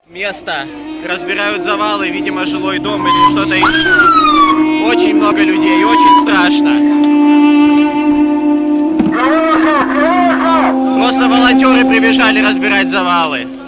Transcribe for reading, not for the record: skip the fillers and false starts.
Место. Разбирают завалы, видимо, жилой дом или что-то еще. Очень много людей, очень страшно. Просто волонтеры прибежали разбирать завалы.